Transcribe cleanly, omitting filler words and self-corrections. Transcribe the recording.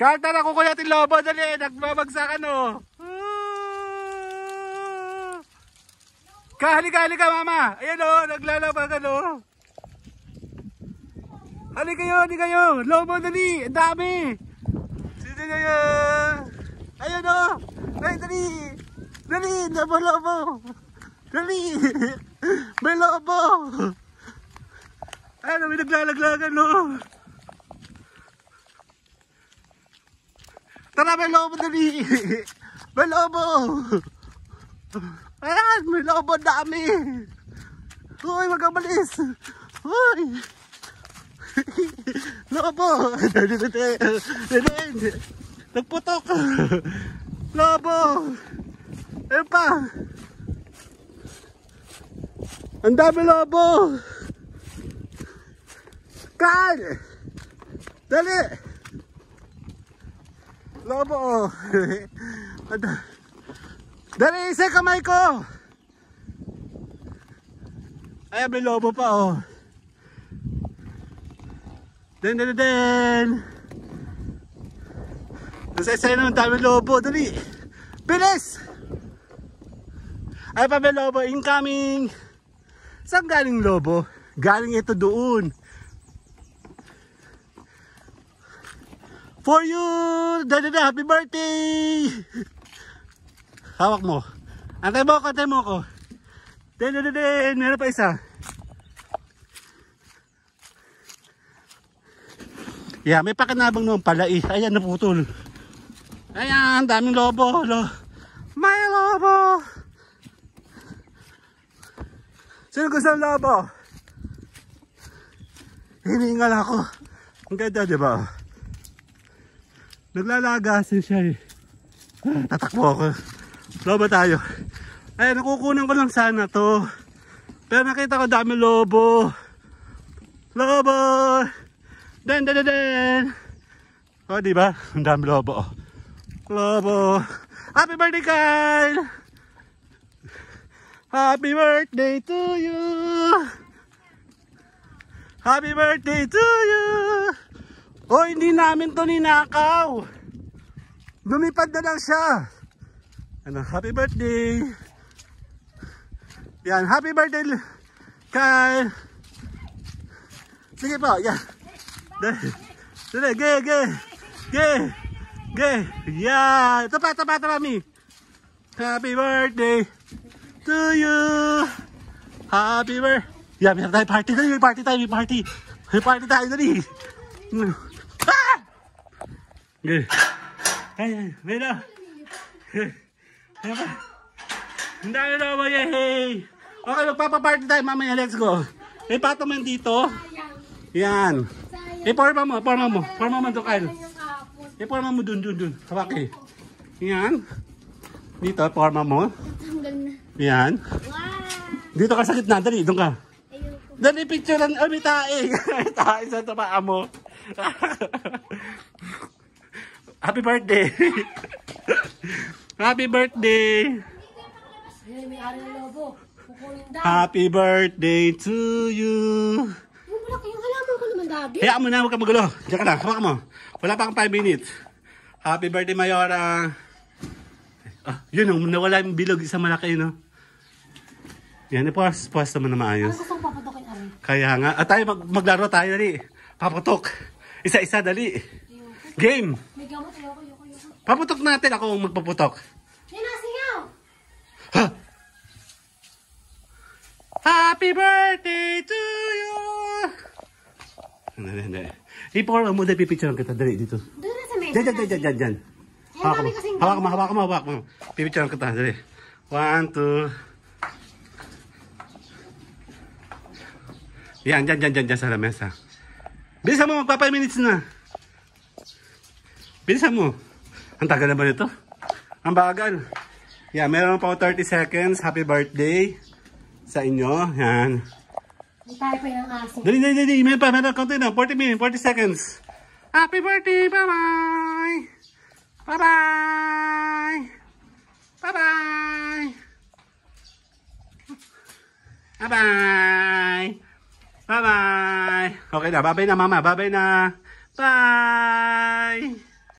Carter, ako kuya natin lobo. Dali, nagbabagsakan o. Halika mama. Ayan o, naglalabagan o. Halika kayo. Lobo, dali. Ang dami. Sino na yan? Ayan o. Ay, dali. Dali, lobo. Dali. May lobo. Ayan o, may naglalaglagan o. Tara, may lobo, dali. May lobo. Ayan, may lobo, dami. Uy, wag kang malis. Uy. Lobo. Nagputok. Lobo. Ayan pa. Ang dami lobo. Kan. Dali. Lobo. Dali, isa kamay ko. Ay, may lobo pa oh. Den. Nasa naman dami lobo. Dali. Bilis. Ay pa, may lobo. Incoming. Saan galing lobo? Galing ito doon. For you! Happy birthday! Hawak mo. Antay mo ko. Meron pa isa. Yeah, may pakinabang naman pala eh. Ayan, naputol. Ayan, daming lobo. May lobo! Sino gusto ng lobo? Hiningal ako. Ang ganda, diba? Naglalagasin siya eh. Tatakbo ako. Lobo tayo. Ay, nakukunan ko lang sana to. Pero nakita ko dami lobo. Lobo! Den. O, diba? Ang dami lobo. Lobo. Happy birthday, Kyle! Happy birthday to you! Happy birthday to you! Oh, hindi namin to ninakaw. Lumipad na lang siya. Ano, happy birthday. Yan, happy birthday Kyle. Sige po, yan. Dali, ge. Yan, ito pa, mami. Happy birthday to you. Happy birthday. Yan, may party tayo, may party tayo, dali. Okay. Ayan, may na. Ang dami na ba, yay! Okay, magpapaparty tayo mamaya, let's go. May pato man dito. Yan. Forma mo doon, Kyle. Forma mo doon. Hawaki. Yan. Dito, forma mo. Yan. Dito ka sa gitna, dali, doon ka. Dali, picturean, may tae. May tae sa tapaa mo. Happy birthday. Happy birthday. Happy birthday to you. Yung halaman ko naman, Daddy. Hayaan mo na, huwag ka magulo. Diyan ka na, hawak mo. Wala pa akong 5 minutes. Happy birthday, Mayora. Yun, nawala yung bilog, isang malaki, no? Yan, ipuas naman na maayos. Ano gusto kong papatukin, Ari? Kaya nga. Tayo, maglaro tayo, dali. Paputok. Isa-isa, dali. Game. May gamot, ayoko. Paputok natin, ako ang magpaputok. Yan na, singaw! Ha! Happy birthday to you! Hindi. Iporma mo, dahil pipicturean kita. Dali, dito. Doon na sa mesa. Diyan. Hawak mo. Pipicturean kita, dali. 1, 2. Yan, dyan sa lamesa. Bilisan mo, magpa 5 minutes na. Bilisan mo. Ang tagal na ba nito? Ang bagal. Yan, meron pa ako 30 seconds. Happy birthday sa inyo. Yan. May tayo pa yung aso. Dali. Meron pa. Konti na. 40 seconds. Happy birthday. Bye-bye. Bye-bye. Bye-bye. Bye-bye. Bye-bye. Okay na. Bye-bye na, Mama. Bye-bye na. Bye.